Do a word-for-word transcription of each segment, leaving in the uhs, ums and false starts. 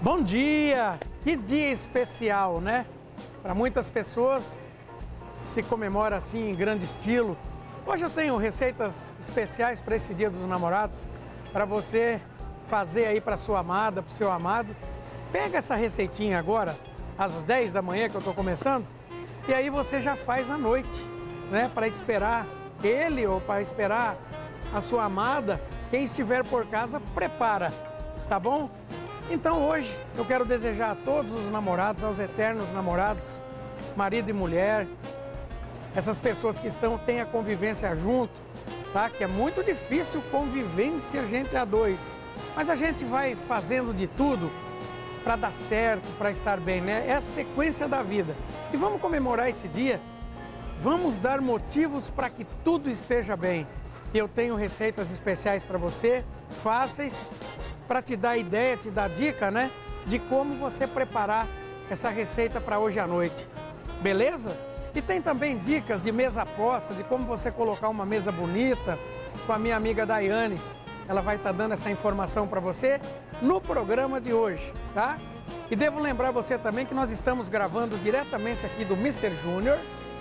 Bom dia! Que dia especial, né? Para muitas pessoas se comemora assim em grande estilo. Hoje eu tenho receitas especiais para esse Dia dos Namorados, para você fazer aí para sua amada, para o seu amado. Pega essa receitinha agora, às dez da manhã que eu estou começando, e aí você já faz à noite, né? Para esperar ele ou para esperar a sua amada. Quem estiver por casa, prepara, tá bom? Então hoje eu quero desejar a todos os namorados, aos eternos namorados, marido e mulher, essas pessoas que estão, têm a convivência junto, tá? Que é muito difícil convivência gente a dois, mas a gente vai fazendo de tudo para dar certo, para estar bem, né? É a sequência da vida. E vamos comemorar esse dia, vamos dar motivos para que tudo esteja bem. Eu tenho receitas especiais para você, fáceis, para te dar ideia, te dar dica, né? De como você preparar essa receita para hoje à noite. Beleza? E tem também dicas de mesa posta, de como você colocar uma mesa bonita, com a minha amiga Daiane. Ela vai estar dando essa informação para você no programa de hoje, tá? E devo lembrar você também que nós estamos gravando diretamente aqui do mister Júnior,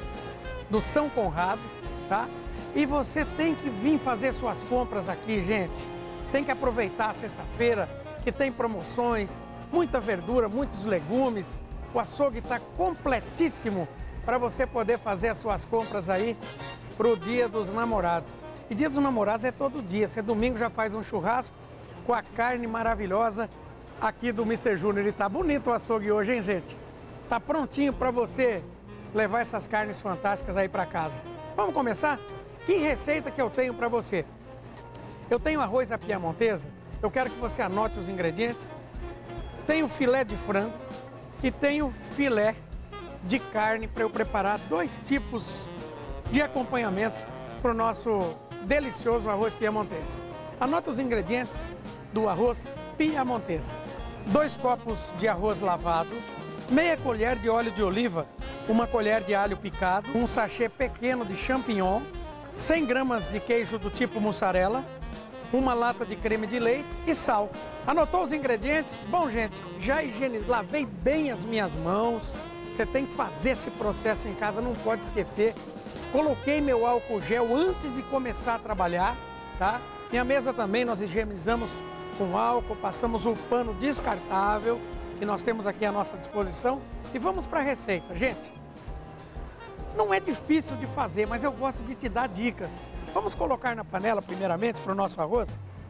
do São Conrado, tá? E você tem que vir fazer suas compras aqui, gente. Tem que aproveitar a sexta-feira, que tem promoções, muita verdura, muitos legumes. O açougue está completíssimo para você poder fazer as suas compras aí para o Dia dos Namorados. E Dia dos Namorados é todo dia. Você domingo já faz um churrasco com a carne maravilhosa aqui do mister Júnior. E tá bonito o açougue hoje, hein, gente? Tá prontinho para você levar essas carnes fantásticas aí para casa. Vamos começar? Que receita que eu tenho para você? Eu tenho arroz à piamontesa. Eu quero que você anote os ingredientes. Tenho filé de frango e tenho filé de carne para eu preparar dois tipos de acompanhamentos para o nosso delicioso arroz piamontês. Anota os ingredientes do arroz piamontês. Dois copos de arroz lavado, meia colher de óleo de oliva, uma colher de alho picado, um sachê pequeno de champignon, cem gramas de queijo do tipo mussarela, uma lata de creme de leite e sal. Anotou os ingredientes? Bom, gente, já higienizei, lavei bem as minhas mãos. Você tem que fazer esse processo em casa, não pode esquecer. Coloquei meu álcool gel antes de começar a trabalhar, tá? Minha mesa também nós higienizamos com álcool, passamos o pano descartável que nós temos aqui à nossa disposição. E vamos para a receita, gente. Não é difícil de fazer, mas eu gosto de te dar dicas. Vamos colocar na panela, primeiramente, para o nosso arroz,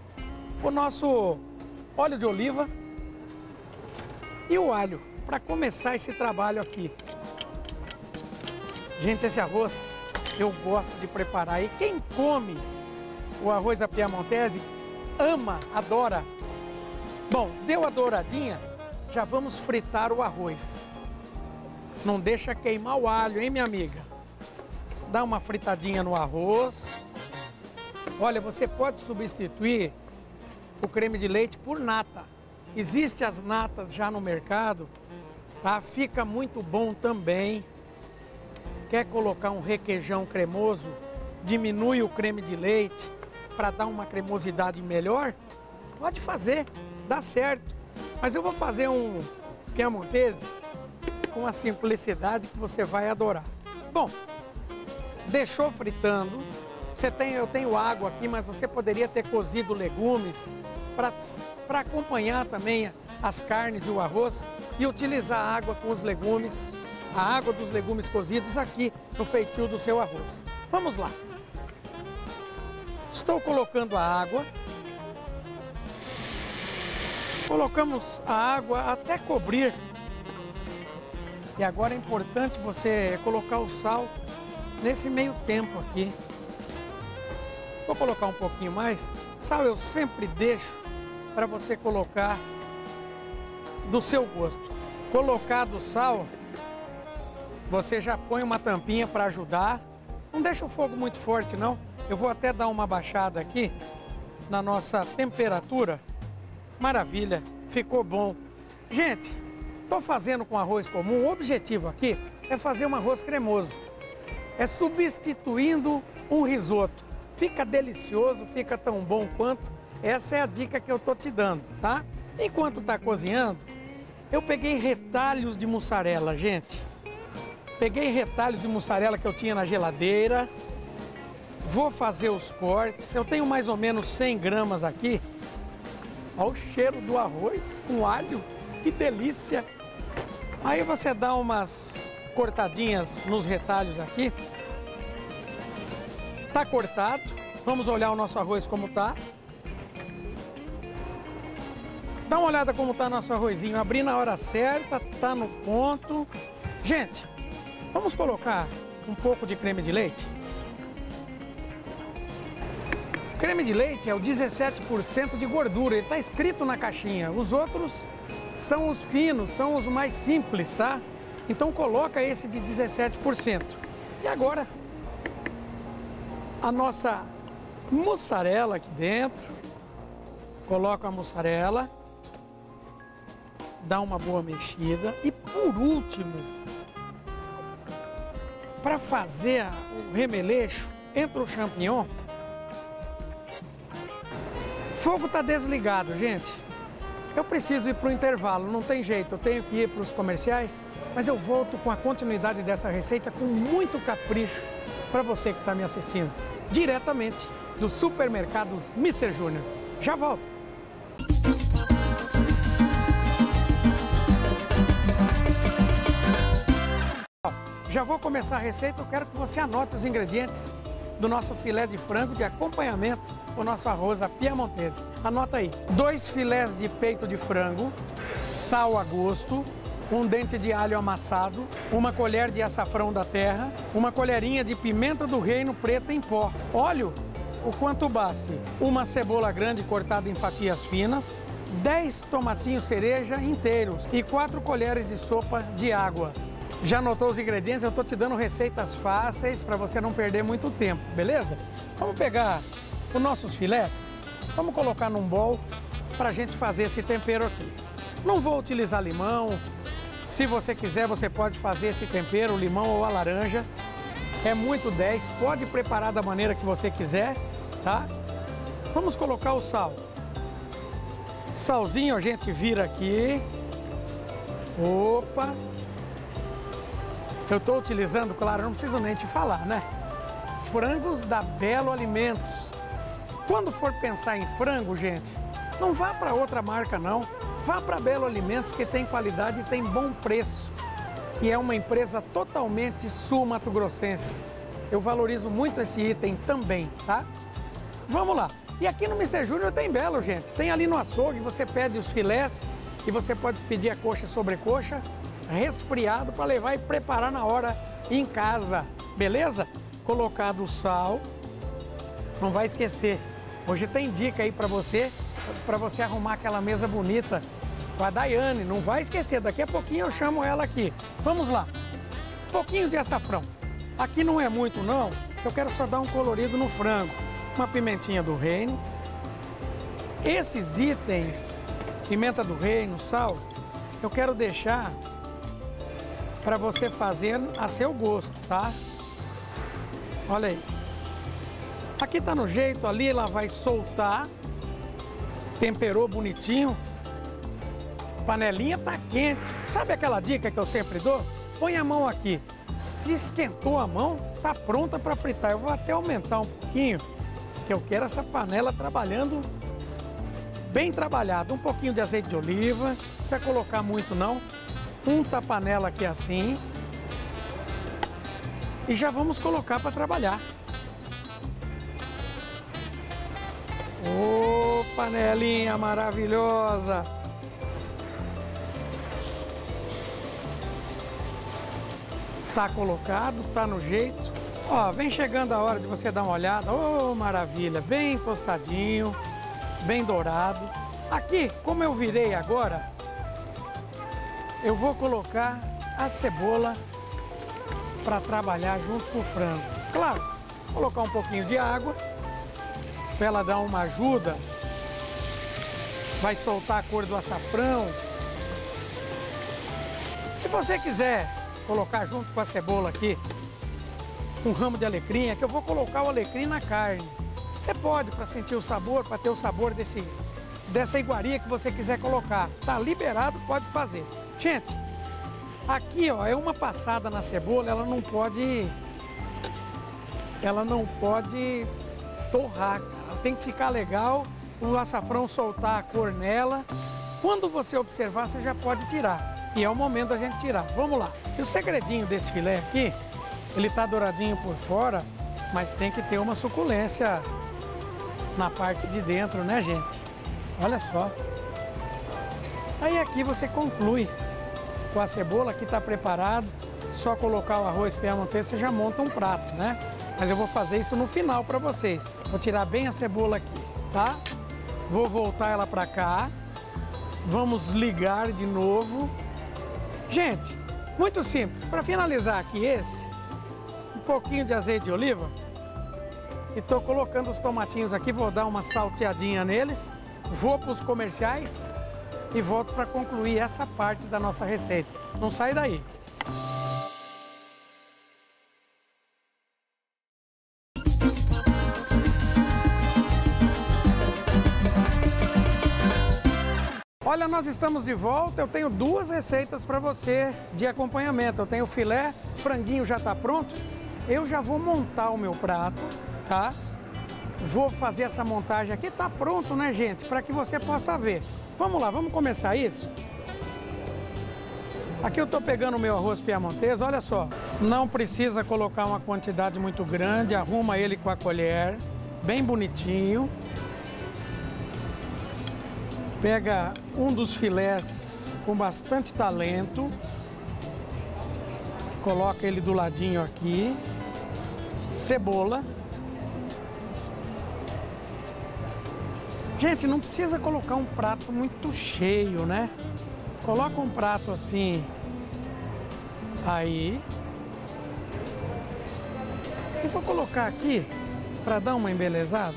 o nosso óleo de oliva e o alho, para começar esse trabalho aqui. Gente, esse arroz eu gosto de preparar. E quem come o arroz à piamontese ama, adora. Bom, deu a douradinha, já vamos fritar o arroz. Não deixa queimar o alho, hein, minha amiga? Dá uma fritadinha no arroz. Olha, você pode substituir o creme de leite por nata. Existem as natas já no mercado, tá? Fica muito bom também. Quer colocar um requeijão cremoso? Diminui o creme de leite para dar uma cremosidade melhor? Pode fazer, dá certo. Mas eu vou fazer um piamontese com a simplicidade que você vai adorar. Bom, deixou fritando. Você tem, eu tenho água aqui, mas você poderia ter cozido legumes para acompanhar também as carnes e o arroz e utilizar a água com os legumes, a água dos legumes cozidos aqui no feitio do seu arroz. Vamos lá. Estou colocando a água. Colocamos a água até cobrir. E agora é importante você colocar o sal nesse meio tempo aqui. Vou colocar um pouquinho mais. Sal eu sempre deixo para você colocar do seu gosto. Colocado o sal, você já põe uma tampinha para ajudar. Não deixa o fogo muito forte não. Eu vou até dar uma baixada aqui na nossa temperatura. Maravilha, ficou bom. Gente, estou fazendo com arroz comum. O objetivo aqui é fazer um arroz cremoso. É substituindo um risoto. Fica delicioso, fica tão bom quanto. Essa é a dica que eu tô te dando, tá? Enquanto tá cozinhando, Eu peguei retalhos de mussarela, gente. Peguei retalhos de mussarela que eu tinha na geladeira. Vou fazer os cortes. Eu tenho mais ou menos cem gramas aqui. Olha o cheiro do arroz com alho. Que delícia! Aí você dá umas cortadinhas nos retalhos aqui. Tá cortado. Vamos olhar o nosso arroz como tá. Dá uma olhada como tá nosso arrozinho. Abri na hora certa, tá no ponto. Gente, vamos colocar um pouco de creme de leite. Creme de leite é o dezessete por cento de gordura. Ele tá escrito na caixinha. Os outros são os finos, são os mais simples, tá? Então coloca esse de dezessete por cento. E agora, a nossa mussarela aqui dentro. Coloca a mussarela. Dá uma boa mexida. E por último, para fazer o remeleixo, entra o champignon. O fogo está desligado, gente. Eu preciso ir para o intervalo, não tem jeito. Eu tenho que ir para os comerciais, mas eu volto com a continuidade dessa receita com muito capricho para você que está me assistindo. Diretamente dos supermercados mister Júnior. Já volto. Já vou começar a receita, eu quero que você anote os ingredientes do nosso filé de frango de acompanhamento, o nosso arroz à piamontese. Anota aí, dois filés de peito de frango, sal a gosto, um dente de alho amassado, uma colher de açafrão da terra, uma colherinha de pimenta do reino preta em pó, óleo, o quanto baste, uma cebola grande cortada em fatias finas, dez tomatinhos cereja inteiros e quatro colheres de sopa de água. Já anotou os ingredientes? Eu estou te dando receitas fáceis para você não perder muito tempo, beleza? Vamos pegar os nossos filés, vamos colocar num bowl para a gente fazer esse tempero aqui. Não vou utilizar limão, se você quiser você pode fazer esse tempero, limão ou a laranja. É muito dez, pode preparar da maneira que você quiser, tá? Vamos colocar o sal. Salzinho a gente vira aqui. Opa! Eu estou utilizando, claro, não preciso nem te falar, né? Frangos da Belo Alimentos. Quando for pensar em frango, gente, não vá para outra marca, não. Vá para Belo Alimentos, porque tem qualidade e tem bom preço. E é uma empresa totalmente sul-mato-grossense. Eu valorizo muito esse item também, tá? Vamos lá. E aqui no mister Júnior tem Belo, gente. Tem ali no açougue, você pede os filés e você pode pedir a coxa sobre coxa, resfriado para levar e preparar na hora em casa, beleza? Colocado o sal, não vai esquecer. Hoje tem dica aí para você, para você arrumar aquela mesa bonita com a Daiane, não vai esquecer. Daqui a pouquinho eu chamo ela aqui. Vamos lá. Um pouquinho de açafrão. Aqui não é muito não, eu quero só dar um colorido no frango. Uma pimentinha do reino. Esses itens, pimenta do reino, sal, eu quero deixar para você fazer a seu gosto, tá? Olha aí. Aqui tá no jeito, ali ela vai soltar. Temperou bonitinho. Panelinha tá quente. Sabe aquela dica que eu sempre dou? Põe a mão aqui. Se esquentou a mão, tá pronta para fritar. Eu vou até aumentar um pouquinho, que eu quero essa panela trabalhando bem trabalhada. Um pouquinho de azeite de oliva, não precisa colocar muito não. Unta a panela aqui assim. E já vamos colocar para trabalhar. Ô, panelinha maravilhosa! Tá colocado, tá no jeito. Ó, vem chegando a hora de você dar uma olhada. Ô, maravilha! Bem tostadinho, bem dourado. Aqui, como eu virei agora, eu vou colocar a cebola para trabalhar junto com o frango. Claro, colocar um pouquinho de água para ela dar uma ajuda. Vai soltar a cor do açafrão. Se você quiser colocar junto com a cebola aqui um ramo de alecrim, é que eu vou colocar o alecrim na carne. Você pode, para sentir o sabor, para ter o sabor desse, dessa iguaria que você quiser colocar. Tá liberado, pode fazer. Gente, aqui ó, é uma passada na cebola, ela não pode, ela não pode torrar, cara. Ela tem que ficar legal, o açafrão soltar a cor nela. Quando você observar, você já pode tirar. E é o momento da gente tirar. Vamos lá. E o segredinho desse filé aqui, ele tá douradinho por fora, mas tem que ter uma suculência na parte de dentro, né, gente? Olha só. Aí aqui você conclui com a cebola que está preparado. Só colocar o arroz piamontês, você já monta um prato, né? Mas eu vou fazer isso no final para vocês. Vou tirar bem a cebola aqui, tá? Vou voltar ela para cá. Vamos ligar de novo. Gente, muito simples. Para finalizar aqui esse, um pouquinho de azeite de oliva. E estou colocando os tomatinhos aqui, vou dar uma salteadinha neles. Vou para os comerciais e volto para concluir essa parte da nossa receita. Não sai daí. Olha, nós estamos de volta. Eu tenho duas receitas para você de acompanhamento. Eu tenho o filé, o franguinho já está pronto. Eu já vou montar o meu prato, tá? Vou fazer essa montagem aqui. Tá pronto, né, gente? Para que você possa ver. Vamos lá, vamos começar isso? Aqui eu estou pegando o meu arroz piamontês. Olha só, não precisa colocar uma quantidade muito grande. Arruma ele com a colher, bem bonitinho. Pega um dos filés com bastante talento, coloca ele do ladinho aqui, cebola. Gente, não precisa colocar um prato muito cheio, né? Coloca um prato assim, aí. E vou colocar aqui, para dar uma embelezada,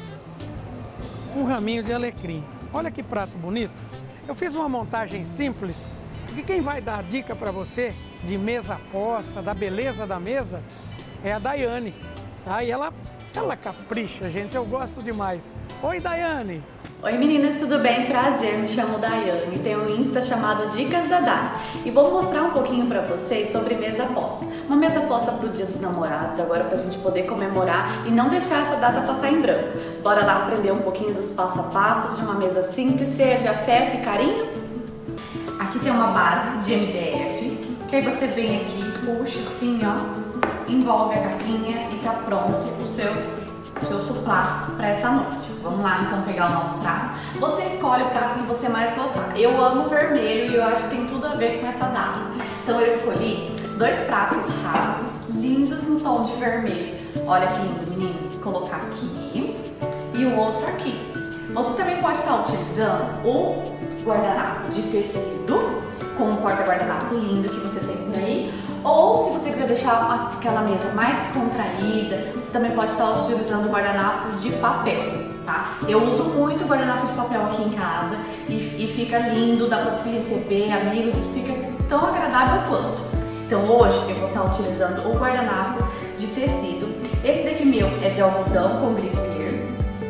um raminho de alecrim. Olha que prato bonito. Eu fiz uma montagem simples, porque quem vai dar a dica para você de mesa posta, da beleza da mesa, é a Daiane. Tá? E ela, ela capricha, gente, eu gosto demais. Oi, Daiane! Oi meninas, tudo bem? Prazer, me chamo Daiane, tenho um Insta chamado Dicas da Dai e vou mostrar um pouquinho pra vocês sobre mesa posta. Uma mesa posta pro Dia dos Namorados, agora pra gente poder comemorar e não deixar essa data passar em branco. Bora lá aprender um pouquinho dos passo a passos de uma mesa simples, cheia de afeto e carinho? Aqui tem uma base de M D F, que aí você vem aqui, puxa assim, ó, envolve a capinha e tá pronto o seu o seu suplá para essa noite. Vamos lá então pegar o nosso prato. Você escolhe o prato que você mais gostar. Eu amo vermelho e eu acho que tem tudo a ver com essa data. Então eu escolhi dois pratos rasos, lindos no tom de vermelho. Olha que lindo, meninas. Vou colocar aqui e o outro aqui. Você também pode estar utilizando o guardanapo de tecido com um porta-guardanapo lindo que você tem por aí. Ou se você quiser deixar aquela mesa mais descontraída, você também pode estar utilizando o guardanapo de papel, tá? Eu uso muito o guardanapo de papel aqui em casa e, e fica lindo, dá pra você receber amigos, fica tão agradável quanto. Então hoje eu vou estar utilizando o guardanapo de tecido. Esse daqui meu é de algodão com gripper.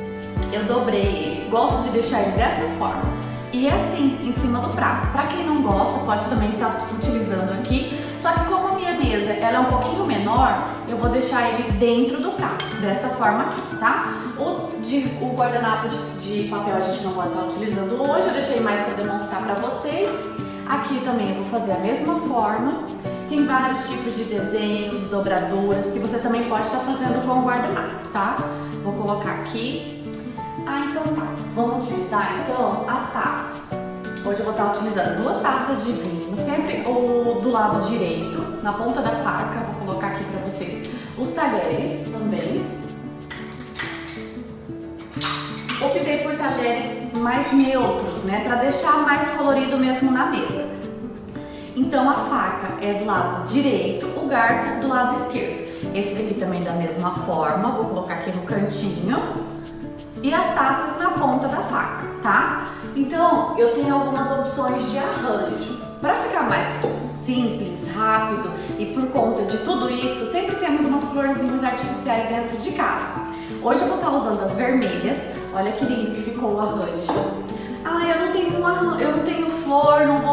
Eu dobrei ele, gosto de deixar ele dessa forma. E é assim, em cima do prato. Pra quem não gosta, pode também estar utilizando aqui. Só que como a minha mesa ela é um pouquinho menor, eu vou deixar ele dentro do prato, dessa forma aqui, tá? O, de, o guardanapo de, de papel a gente não vai estar utilizando hoje, eu deixei mais para demonstrar para vocês. Aqui também eu vou fazer a mesma forma. Tem vários tipos de desenhos, dobraduras, que você também pode estar fazendo com o guardanapo, tá? Vou colocar aqui. Ah, então tá. Vamos utilizar então as taças. Hoje eu vou estar utilizando duas taças de vinho, sempre o do lado direito, na ponta da faca. Vou colocar aqui para vocês os talheres também. Optei por talheres mais neutros, né, para deixar mais colorido mesmo na mesa. Então a faca é do lado direito, o garfo do lado esquerdo. Esse daqui também da mesma forma, vou colocar aqui no cantinho. E as taças na ponta da faca, tá? Então, eu tenho algumas opções de arranjo. Para ficar mais simples, rápido e por conta de tudo isso, sempre temos umas florzinhas artificiais dentro de casa. Hoje eu vou estar usando as vermelhas. Olha que lindo que ficou o arranjo. Ah, eu não tenho um arranjo, eu não tenho flor, não vou poder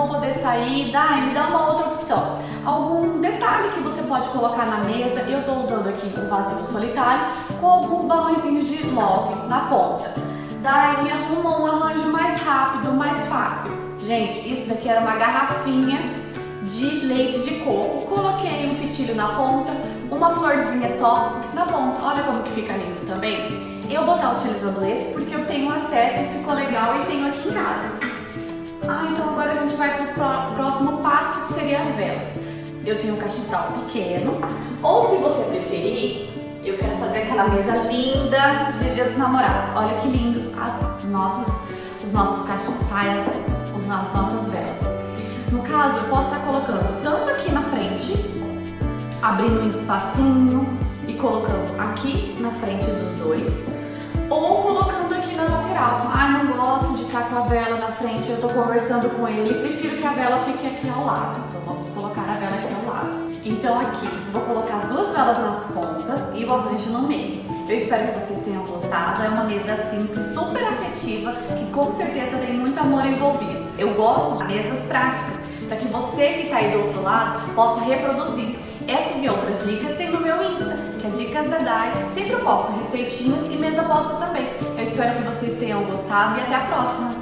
sair, dá, me dá uma outra opção. Algum detalhe que você pode colocar na mesa. Eu estou usando aqui um vasinho solitário com alguns balõezinhos de love na ponta. Daí me arruma um arranjo mais rápido, mais fácil. Gente, isso daqui era uma garrafinha de leite de coco. Coloquei um fitilho na ponta, uma florzinha só na ponta. Olha como que fica lindo também. Eu vou estar utilizando esse porque eu tenho acesso, ficou legal e tenho aqui em casa. Ah, então agora a gente vai para o próximo passo, que seria as velas. Eu tenho um castiçal pequeno, ou se você preferir, eu quero fazer aquela mesa linda de Dia dos Namorados. Olha que lindo as nossas, os nossos castiçais, as nossas velas. No caso, eu posso estar colocando tanto aqui na frente, abrindo um espacinho e colocando aqui na frente dos dois, ou colocando aqui na lateral. Ah, não gosto de estar com a vela na frente, eu tô conversando com ele, prefiro que a vela fique aqui ao lado. Então vamos colocar a vela aqui ao lado. Então aqui, vou colocar as duas velas nas pontas e o arranjo no meio. Eu espero que vocês tenham gostado. É uma mesa simples, super afetiva, que com certeza tem muito amor envolvido. Eu gosto de mesas práticas, para que você que está aí do outro lado possa reproduzir. Essas e outras dicas tem no meu Insta, que é Dicas da Dai. Sempre eu posto receitinhas e mesa posta também. Eu espero que vocês tenham gostado e até a próxima!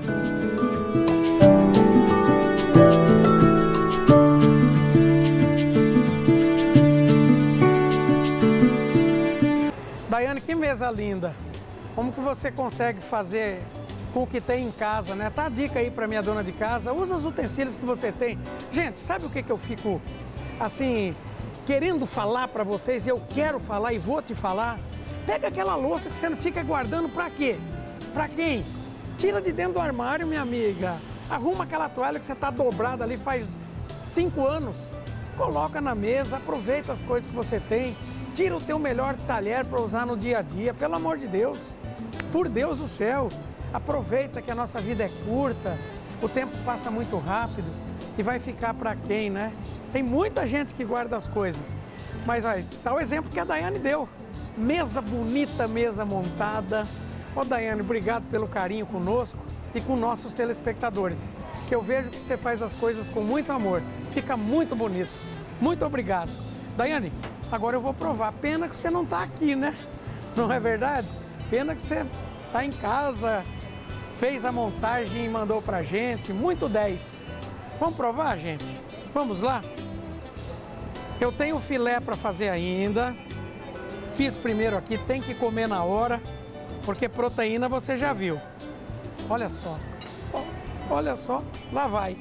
Daiane, que mesa linda! Como que você consegue fazer com o que tem em casa, né? Tá a dica aí para minha dona de casa, usa os utensílios que você tem. Gente, sabe o que que eu fico, assim, querendo falar para vocês, e eu quero falar e vou te falar? Pega aquela louça que você não fica guardando para quê? Para quem? Tira de dentro do armário, minha amiga. Arruma aquela toalha que você tá dobrada ali faz cinco anos. Coloca na mesa, aproveita as coisas que você tem. Tira o teu melhor talher para usar no dia a dia, pelo amor de Deus. Por Deus do céu. Aproveita que a nossa vida é curta, o tempo passa muito rápido e vai ficar para quem, né? Tem muita gente que guarda as coisas, mas aí, tá o exemplo que a Daiane deu. Mesa bonita, mesa montada. Ô Daiane, obrigado pelo carinho conosco e com nossos telespectadores, que eu vejo que você faz as coisas com muito amor. Fica muito bonito. Muito obrigado. Daiane, agora eu vou provar. Pena que você não tá aqui, né? Não é verdade? Pena que você tá em casa, fez a montagem e mandou pra gente, muito dez. Vamos provar, gente? Vamos lá? Eu tenho filé para fazer ainda. Fiz primeiro aqui, tem que comer na hora, porque proteína você já viu. Olha só, olha só, lá vai.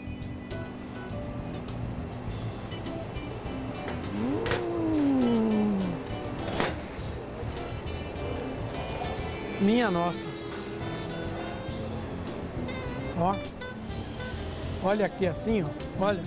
Hum. Minha nossa. Ó, olha aqui assim, ó, olha.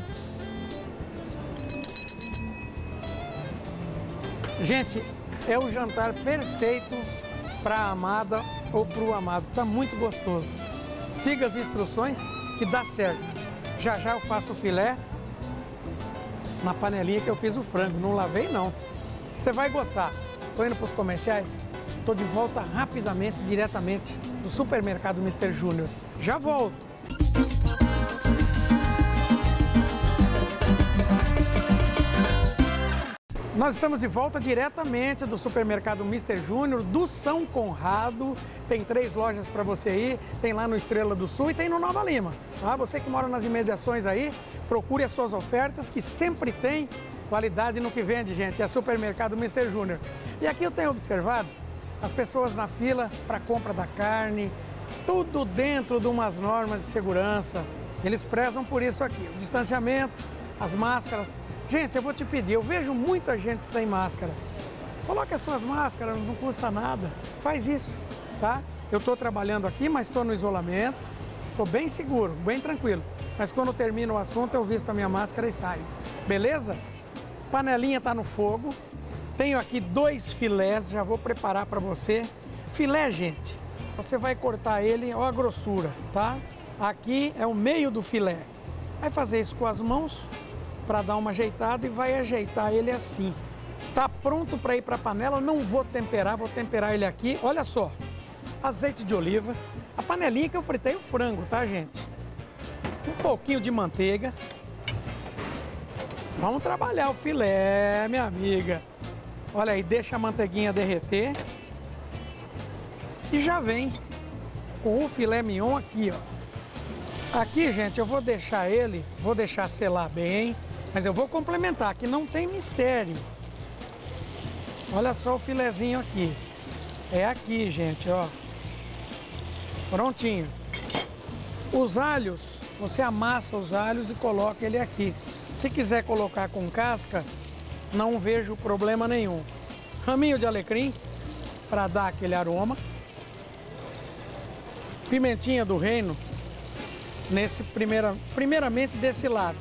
Gente, é o jantar perfeito para a amada ou para o amado. Tá muito gostoso. Siga as instruções que dá certo. Já já eu faço o filé na panelinha que eu fiz o frango. Não lavei, não. Você vai gostar. Tô indo para os comerciais. Tô de volta rapidamente, diretamente do supermercado mister Júnior. Já volto. Nós estamos de volta diretamente do supermercado mister Júnior, do São Conrado. Tem três lojas para você ir, tem lá no Estrela do Sul e tem no Nova Lima. Tá? Você que mora nas imediações aí, procure as suas ofertas, que sempre tem qualidade no que vende, gente. É supermercado mister Júnior. E aqui eu tenho observado as pessoas na fila para compra da carne, tudo dentro de umas normas de segurança. Eles prezam por isso aqui, o distanciamento, as máscaras. Gente, eu vou te pedir, eu vejo muita gente sem máscara. Coloque as suas máscaras, não custa nada. Faz isso, tá? Eu estou trabalhando aqui, mas estou no isolamento. Estou bem seguro, bem tranquilo. Mas quando termina o assunto, eu visto a minha máscara e saio. Beleza? Panelinha está no fogo. Tenho aqui dois filés, já vou preparar para você. Filé, gente, você vai cortar ele, ó a grossura, tá? Aqui é o meio do filé. Vai fazer isso com as mãos para dar uma ajeitada e vai ajeitar ele assim. Tá pronto para ir para a panela, não vou temperar, vou temperar ele aqui. Olha só, azeite de oliva, a panelinha que eu fritei o frango, tá, gente? um pouquinho de manteiga. Vamos trabalhar o filé, minha amiga. Olha aí, deixa a manteiguinha derreter. E já vem com o filé mignon aqui, ó. Aqui, gente, eu vou deixar ele, vou deixar selar bem, mas eu vou complementar, que não tem mistério. Olha só o filezinho aqui. É aqui, gente, ó. Prontinho. Os alhos, você amassa os alhos e coloca ele aqui. Se quiser colocar com casca, não vejo problema nenhum. Raminho de alecrim, para dar aquele aroma. Pimentinha do reino, nesse primeira, primeiramente desse lado.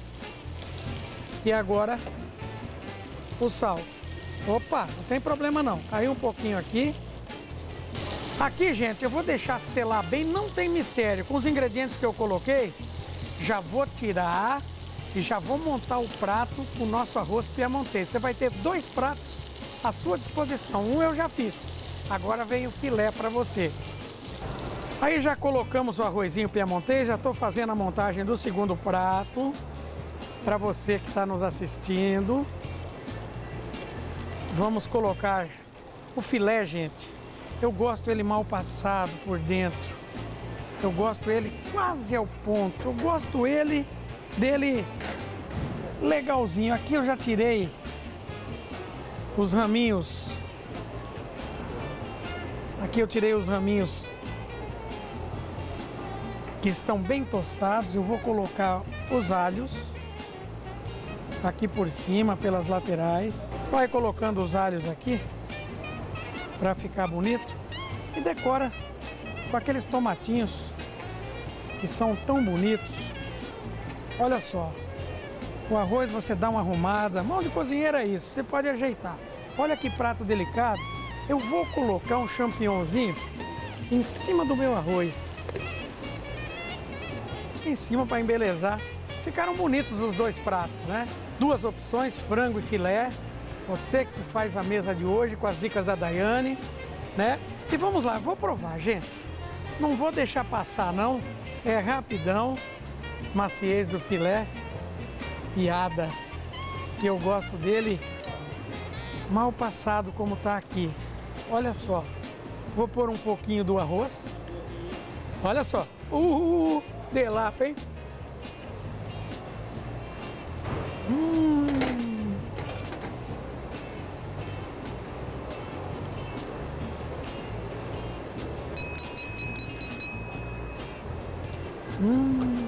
E agora, o sal. Opa, não tem problema não. Caiu um pouquinho aqui. Aqui, gente, eu vou deixar selar bem, não tem mistério. Com os ingredientes que eu coloquei, já vou tirar e já vou montar o prato com o nosso arroz piamontês. Você vai ter dois pratos à sua disposição. Um eu já fiz. Agora vem o filé para você. Aí já colocamos o arrozinho piamontês, já estou fazendo a montagem do segundo prato para você que está nos assistindo. Vamos colocar o filé, gente. Eu gosto ele mal passado por dentro. Eu gosto ele quase ao ponto. Eu gosto ele dele legalzinho. Aqui eu já tirei os raminhos. Aqui eu tirei os raminhos que estão bem tostados. Eu vou colocar os alhos aqui por cima, pelas laterais. Vai colocando os alhos aqui para ficar bonito e decora com aqueles tomatinhos que são tão bonitos. Olha só, o arroz você dá uma arrumada, mão de cozinheiro é isso, você pode ajeitar. Olha que prato delicado. Eu vou colocar um champignonzinho em cima do meu arroz. Em cima para embelezar. Ficaram bonitos os dois pratos, né? Duas opções, frango e filé. Você que faz a mesa de hoje com as dicas da Daiane, né? E vamos lá, vou provar, gente. Não vou deixar passar, não. É rapidão. Maciez do filé. Piada. E eu gosto dele mal passado como tá aqui. Olha só. Vou pôr um pouquinho do arroz. Olha só. Uh! Delapa, hein? Hum. Hum.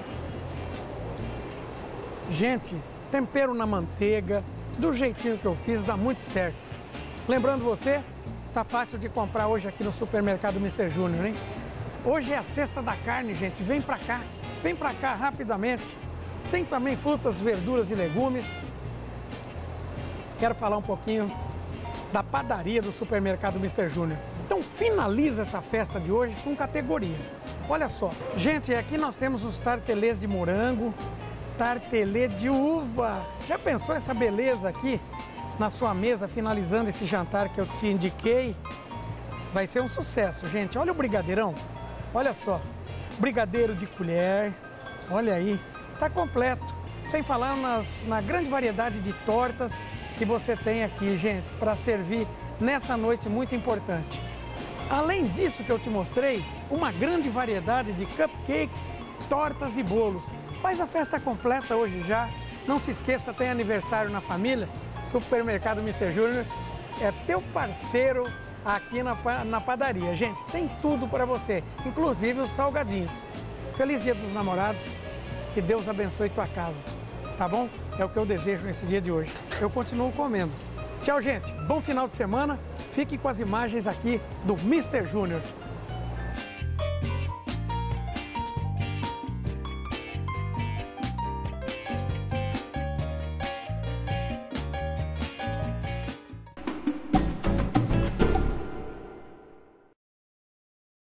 Gente, tempero na manteiga, do jeitinho que eu fiz, dá muito certo. Lembrando você, tá fácil de comprar hoje aqui no supermercado mister Júnior, hein? Hoje é a cesta da carne, gente. Vem pra cá, vem pra cá rapidamente. Tem também frutas, verduras e legumes. Quero falar um pouquinho da padaria do supermercado mister Júnior. Então finaliza essa festa de hoje com categoria. Olha só, gente, aqui nós temos os tartelês de morango, tartelê de uva. Já pensou essa beleza aqui na sua mesa, finalizando esse jantar que eu te indiquei? Vai ser um sucesso, gente. Olha o brigadeirão. Olha só, brigadeiro de colher, olha aí, tá completo. Sem falar nas, na grande variedade de tortas que você tem aqui, gente, para servir nessa noite muito importante. Além disso que eu te mostrei, uma grande variedade de cupcakes, tortas e bolos. Faz a festa completa hoje já. Não se esqueça, tem aniversário na família. Supermercado mister Júnior é teu parceiro aqui na, na padaria. Gente, tem tudo para você, inclusive os salgadinhos. Feliz Dia dos Namorados, que Deus abençoe tua casa, tá bom? É o que eu desejo nesse dia de hoje. Eu continuo comendo. Tchau, gente. Bom final de semana. Fique com as imagens aqui do mister Júnior.